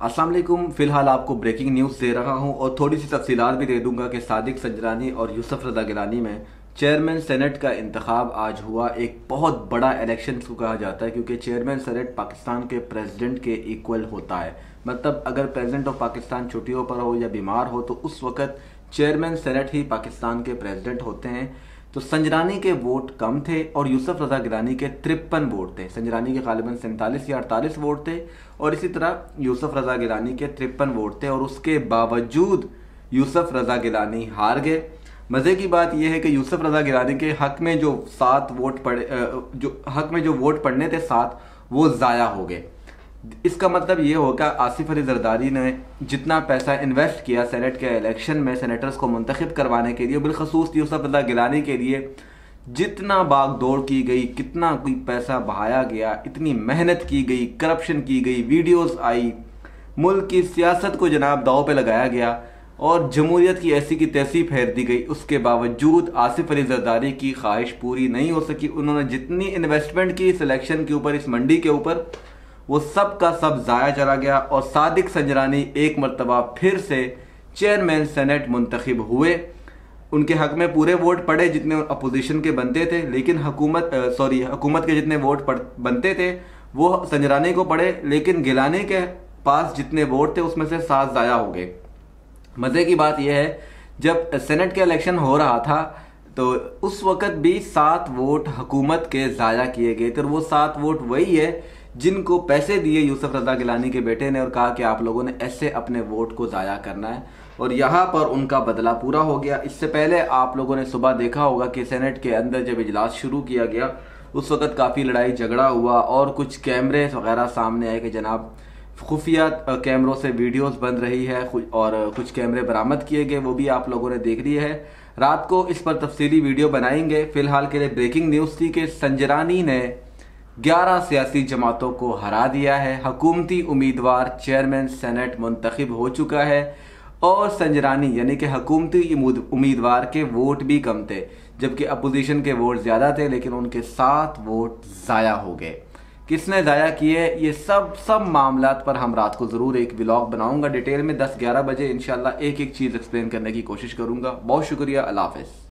अस्सलाम वालेकुम। फिलहाल आपको ब्रेकिंग न्यूज़ दे रहा हूं और थोड़ी सी तफसीलात भी दे दूंगा कि सादिक संजरानी और यूसुफ रज़ा गिलानी में चेयरमैन सेनेट का इंतखाब आज हुआ। एक बहुत बड़ा इलेक्शन को कहा जाता है क्योंकि चेयरमैन सेनेट पाकिस्तान के प्रेसिडेंट के इक्वल होता है। मतलब अगर प्रेसिडेंट ऑफ पाकिस्तान छुट्टियों पर हो या बीमार हो तो उस वक्त चेयरमैन सेनेट ही पाकिस्तान के प्रेसिडेंट होते हैं। तो संजरानी के वोट कम थे और यूसुफ रज़ा गिलानी के 53 वोट थे। संजरानी के गालिबन 47 या 48 वोट थे और इसी तरह यूसुफ रज़ा गिलानी के 53 वोट थे और उसके बावजूद यूसुफ रज़ा गिलानी हार गए। मज़े की बात यह है कि यूसुफ रज़ा गिलानी के हक में जो 7 वोट पड़े, जो हक में जो वोट पड़ने थे 7, वो ज़ाया हो गए। इसका मतलब ये होगा आसिफ अली जरदारी ने जितना पैसा इन्वेस्ट किया सेनेट के इलेक्शन में सेनेटर्स को मुंतखब करवाने के लिए, बिलखसूस यूसुफ रज़ा गिलानी के लिए जितना बागदौड़ की गई, कितना कोई पैसा बहाया गया, इतनी मेहनत की गई, करप्शन की गई, वीडियोस आई, मुल्क की सियासत को जनाब दाव पे लगाया गया और जमहूरियत की ऐसी की तैसी फेर दी गई। उसके बावजूद आसिफ अली जरदारी की ख्वाहिश पूरी नहीं हो सकी। उन्होंने जितनी इन्वेस्टमेंट की इस इलेक्शन के ऊपर, इस मंडी के ऊपर, वो सब का सब ज़ाया चला गया और सादिक संजरानी एक मरतबा फिर से चेयरमैन सेनेट मुंतखब हुए। उनके हक में पूरे वोट पड़े जितने अपोजिशन के बनते थे, लेकिन हुकूमत के जितने वोट बनते थे वो संजरानी को पड़े, लेकिन गिलानी के पास जितने वोट थे उसमें से 7 ज़ाया हो गए। मज़े की बात यह है, जब सेनेट के इलेक्शन हो रहा था तो उस वक्त भी 7 वोट हुकूमत के ज़ाया किए गए थे और वो 7 वोट वही है जिनको पैसे दिए यूसुफ रज़ा गिलानी के बेटे ने और कहा कि आप लोगों ने ऐसे अपने वोट को ज़ाया करना है, और यहाँ पर उनका बदला पूरा हो गया। इससे पहले आप लोगों ने सुबह देखा होगा कि सेनेट के अंदर जब इजलास शुरू किया गया उस वक्त काफ़ी लड़ाई झगड़ा हुआ और कुछ कैमरे वगैरह सामने आए कि जनाब खुफिया कैमरों से वीडियोस बन रही है और कुछ कैमरे बरामद किए गए, वो भी आप लोगों ने देख लिए है। रात को इस पर तफसीली वीडियो बनाएंगे। फिलहाल के लिए ब्रेकिंग न्यूज़ थी कि संजरानी ने 11 सियासी जमातों को हरा दिया है। हुकूमती उम्मीदवार चेयरमैन सेनेट मुंतखब हो चुका है और संजरानी यानी कि हुकूमती उम्मीदवार के वोट भी कम थे जबकि अपोजिशन के वोट ज़्यादा थे, लेकिन उनके 7 वोट ज़ाया हो गए। किसने ज़ाया किए, ये सब मामलात पर हम रात को ज़रूर एक व्लॉग बनाऊंगा डिटेल में 10-11 बजे इंशाल्लाह। एक एक चीज़ एक्सप्लेन करने की कोशिश करूंगा। बहुत शुक्रिया। अल्लाह हाफ़िज़।